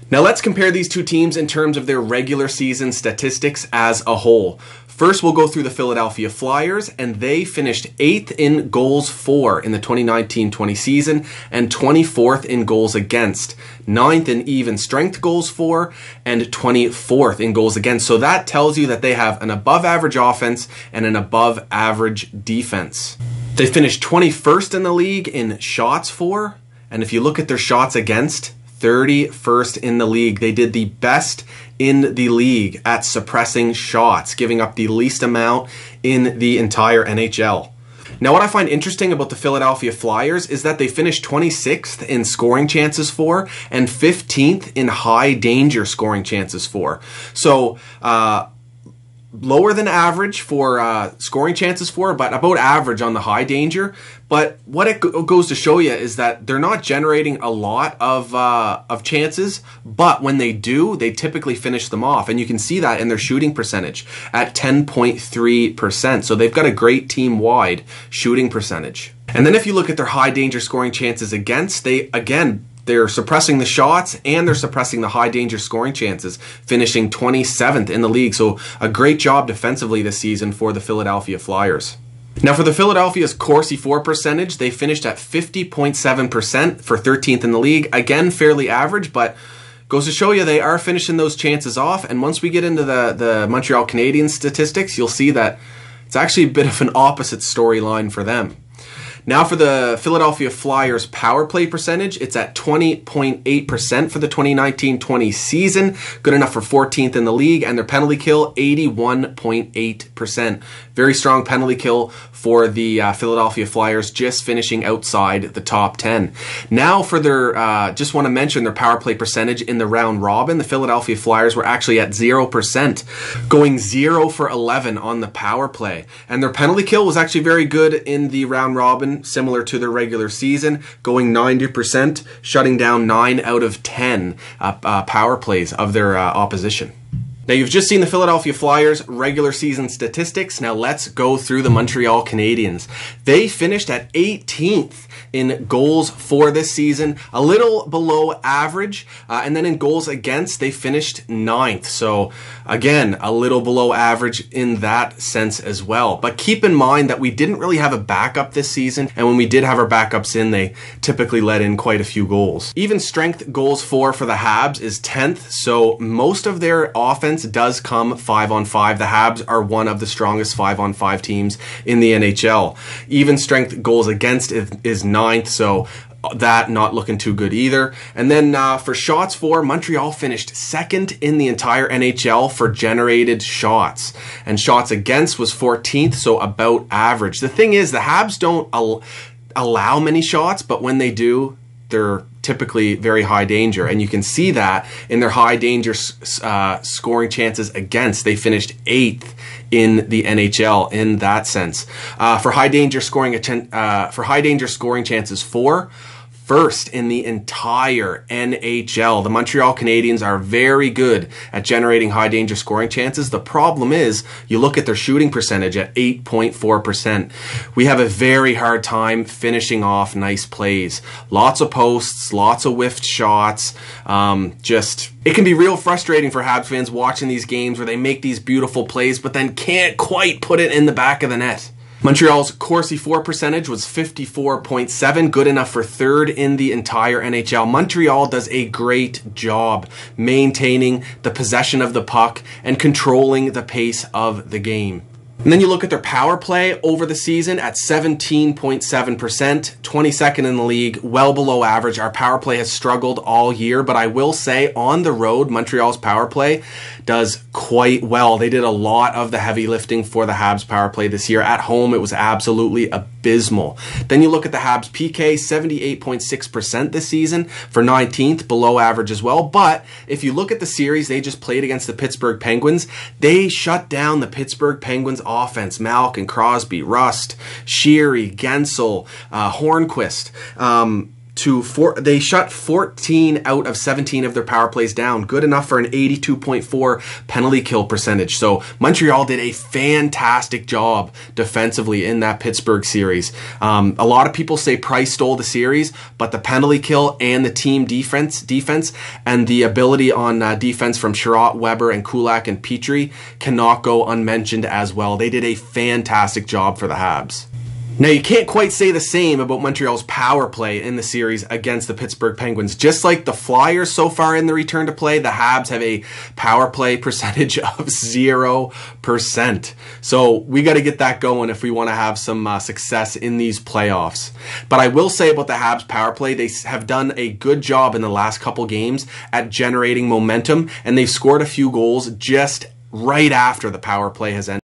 Now let's compare these two teams in terms of their regular season statistics as a whole. First, we'll go through the Philadelphia Flyers, and they finished 8th in goals for in the 2019-20 season and 24th in goals against, 9th in even strength goals for, and 24th in goals against. So that tells you that they have an above average offense and an above average defense. They finished 21st in the league in shots for, and if you look at their shots against, 31st in the league. They did the best in the league at suppressing shots, giving up the least amount in the entire NHL. Now, what I find interesting about the Philadelphia Flyers is that they finished 26th in scoring chances for and 15th in high danger scoring chances for. So, lower than average for scoring chances for, but about average on the high danger. But what it goes to show you is that they're not generating a lot of chances, but when they do, they typically finish them off. And you can see that in their shooting percentage at 10.3%. So they've got a great team-wide shooting percentage. And then if you look at their high danger scoring chances against, they're suppressing the shots and they're suppressing the high danger scoring chances, finishing 27th in the league. So a great job defensively this season for the Philadelphia Flyers. Now for the Philadelphia's Corsi for percentage, they finished at 50.7% for 13th in the league. Again, fairly average, but goes to show you they are finishing those chances off. And once we get into the Montreal Canadiens statistics, you'll see that it's actually a bit of an opposite storyline for them. Now for the Philadelphia Flyers power play percentage, it's at 20.8% for the 2019-20 season. Good enough for 14th in the league. And their penalty kill, 81.8%. Very strong penalty kill for the Philadelphia Flyers, just finishing outside the top 10. Now for their, just want to mention their power play percentage in the round robin. The Philadelphia Flyers were actually at 0%, going 0 for 11 on the power play. And their penalty kill was actually very good in the round robin, similar to their regular season, going 90%, shutting down 9 out of 10 power plays of their opposition. Now you've just seen the Philadelphia Flyers regular season statistics. Now let's go through the Montreal Canadiens. They finished at 18th in goals for this season, a little below average, and then in goals against they finished 9th. So again, a little below average in that sense as well. But keep in mind that we didn't really have a backup this season, and when we did have our backups in, they typically let in quite a few goals. Even strength goals for the Habs is 10th, so most of their offense does come 5-on-5. The Habs are one of the strongest 5-on-5 teams in the NHL. Even strength goals against is 9th, so that not looking too good either. And then for shots for, Montreal finished 2nd in the entire NHL for generated shots. And shots against was 14th, so about average. The thing is, the Habs don't allow many shots, but when they do, they're typically very high danger, and you can see that in their high danger scoring chances against. They finished 8th in the NHL in that sense. For high danger scoring chances for, first in the entire NHL. The Montreal Canadiens are very good at generating high danger scoring chances. The problem is, you look at their shooting percentage at 8.4%. We have a very hard time finishing off nice plays. Lots of posts, lots of whiffed shots. It can be real frustrating for Habs fans watching these games where they make these beautiful plays but then can't quite put it in the back of the net. Montreal's Corsi for percentage was 54.7, good enough for 3rd in the entire NHL. Montreal does a great job maintaining the possession of the puck and controlling the pace of the game. And then you look at their power play over the season at 17.7%, 22nd in the league, well below average. Our power play has struggled all year, but I will say on the road, Montreal's power play does quite well. They did a lot of the heavy lifting for the Habs power play this year. At home, it was absolutely abysmal. Then you look at the Habs PK, 78.6% this season for 19th, below average as well. But if you look at the series they just played against the Pittsburgh Penguins, they shut down the Pittsburgh Penguins offense. Malkin, Crosby, Rust, Sheary, Gensel, Hornquist. they shut 14 out of 17 of their power plays down. Good enough for an 82.4 penalty kill percentage. So Montreal did a fantastic job defensively in that Pittsburgh series. A lot of people say Price stole the series, but the penalty kill and the team defense and the ability on defense from Sherratt, Weber, and Kulak and Petrie cannot go unmentioned as well. They did a fantastic job for the Habs. Now, you can't quite say the same about Montreal's power play in the series against the Pittsburgh Penguins. Just like the Flyers so far in the return to play, the Habs have a power play percentage of 0%. So we got to get that going if we want to have some success in these playoffs. But I will say about the Habs power play, they have done a good job in the last couple games at generating momentum, and they've scored a few goals just right after the power play has ended.